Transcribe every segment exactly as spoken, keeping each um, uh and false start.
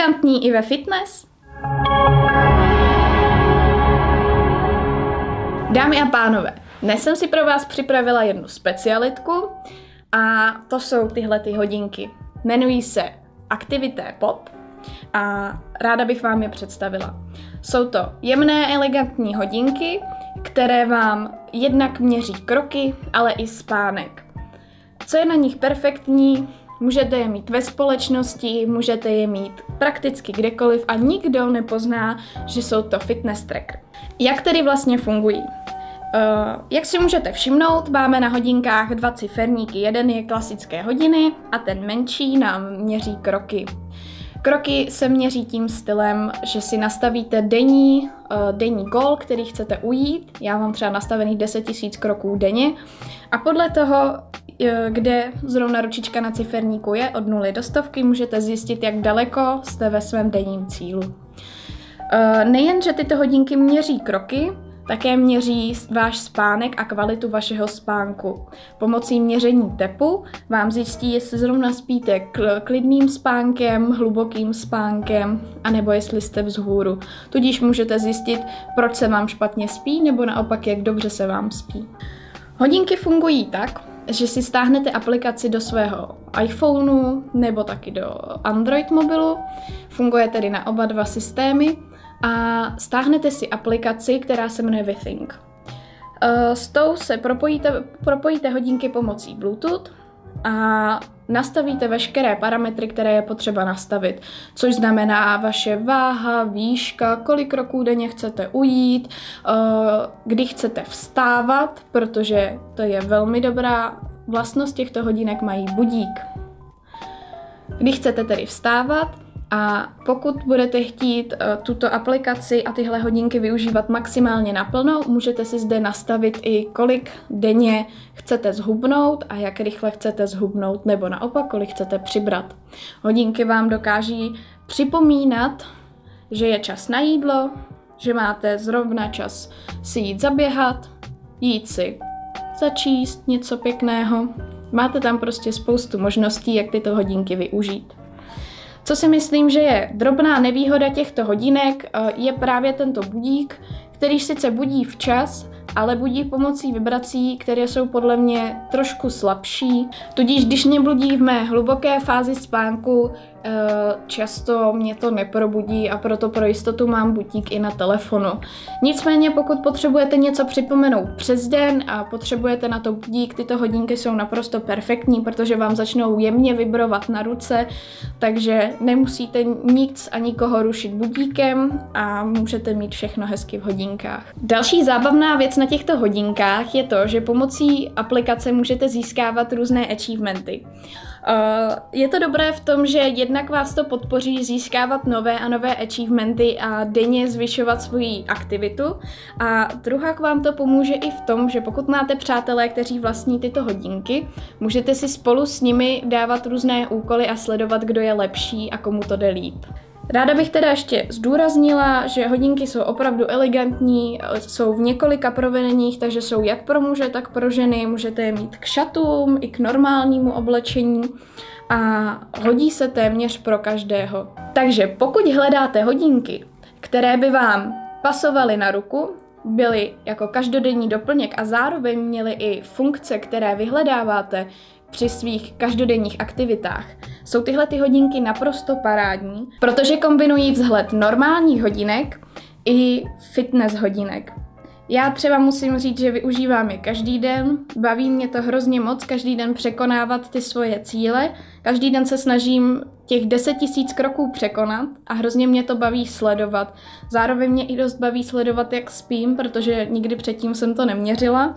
elegantní i ve fitness? Dámy a pánové, dnes jsem si pro vás připravila jednu specialitku a to jsou tyhle ty hodinky. Jmenují se Activité Pop a ráda bych vám je představila. Jsou to jemné, elegantní hodinky, které vám jednak měří kroky, ale i spánek. Co je na nich perfektní? Můžete je mít ve společnosti, můžete je mít prakticky kdekoliv a nikdo nepozná, že jsou to fitness tracker. Jak tedy vlastně fungují? Uh, jak si můžete všimnout, máme na hodinkách dva ciferníky. Jeden je klasické hodiny a ten menší nám měří kroky. Kroky se měří tím stylem, že si nastavíte denní, uh, denní goal, který chcete ujít. Já mám třeba nastavených deset tisíc kroků denně a podle toho, kde zrovna ručička na ciferníku je, od nuly do stovky, můžete zjistit, jak daleko jste ve svém denním cílu. Nejen, že tyto hodinky měří kroky, také měří váš spánek a kvalitu vašeho spánku. Pomocí měření tepu vám zjistí, jestli zrovna spíte klidným spánkem, hlubokým spánkem, anebo jestli jste vzhůru. Tudíž můžete zjistit, proč se vám špatně spí, nebo naopak, jak dobře se vám spí. Hodinky fungují tak, že si stáhnete aplikaci do svého iPhoneu nebo taky do Android mobilu. Funguje tedy na oba dva systémy a stáhnete si aplikaci, která se jmenuje Withink. S tou se propojíte, propojíte hodinky pomocí Bluetooth a nastavíte veškeré parametry, které je potřeba nastavit, což znamená vaše váha, výška, kolik kroků denně chcete ujít, kdy chcete vstávat, protože to je velmi dobrá vlastnost těchto hodinek, mají budík. Kdy chcete tedy vstávat a pokud budete chtít tuto aplikaci a tyhle hodinky využívat maximálně naplno, můžete si zde nastavit i kolik denně chcete zhubnout a jak rychle chcete zhubnout, nebo naopak kolik chcete přibrat. Hodinky vám dokáží připomínat, že je čas na jídlo, že máte zrovna čas si jít zaběhat, jít si začíst něco pěkného. Máte tam prostě spoustu možností, jak tyto hodinky využít. Co si myslím, že je drobná nevýhoda těchto hodinek, je právě tento budík, který sice budí včas, ale budí pomocí vibrací, které jsou podle mě trošku slabší. Tudíž když mě budí v mé hluboké fázi spánku, často mě to neprobudí a proto pro jistotu mám budík i na telefonu. Nicméně pokud potřebujete něco připomenout přes den a potřebujete na to budík, tyto hodinky jsou naprosto perfektní, protože vám začnou jemně vibrovat na ruce, takže nemusíte nic a nikoho rušit budíkem a můžete mít všechno hezky v hodinkách. Další zábavná věc na těchto hodinkách je to, že pomocí aplikace můžete získávat různé achievementy. Uh, je to dobré v tom, že jednak vás to podpoří získávat nové a nové achievementy a denně zvyšovat svoji aktivitu a druhá vám to pomůže i v tom, že pokud máte přátelé, kteří vlastní tyto hodinky, můžete si spolu s nimi dávat různé úkoly a sledovat, kdo je lepší a komu to jde líp. Ráda bych teda ještě zdůraznila, že hodinky jsou opravdu elegantní, jsou v několika provedeních, takže jsou jak pro muže, tak pro ženy. Můžete je mít k šatům i k normálnímu oblečení a hodí se téměř pro každého. Takže pokud hledáte hodinky, které by vám pasovaly na ruku, byly jako každodenní doplněk a zároveň měly i funkce, které vyhledáváte při svých každodenních aktivitách, jsou tyhle ty hodinky naprosto parádní, protože kombinují vzhled normálních hodinek i fitness hodinek. Já třeba musím říct, že využívám je každý den, baví mě to hrozně moc každý den překonávat ty svoje cíle, každý den se snažím těch deset tisíc kroků překonat a hrozně mě to baví sledovat. Zároveň mě i dost baví sledovat, jak spím, protože nikdy předtím jsem to neměřila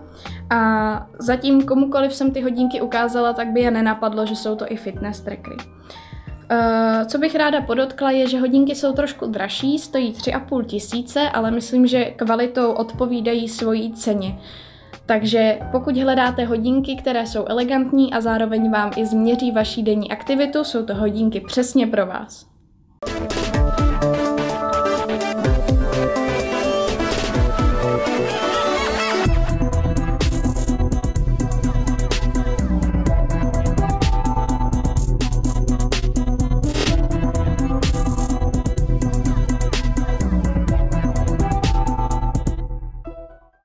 a zatím komukoliv jsem ty hodinky ukázala, tak by je nenapadlo, že jsou to i fitness trackery. Uh, co bych ráda podotkla je, že hodinky jsou trošku dražší, stojí tři a půl tisíce, ale myslím, že kvalitou odpovídají svojí ceně. Takže pokud hledáte hodinky, které jsou elegantní a zároveň vám i změří vaši denní aktivitu, jsou to hodinky přesně pro vás.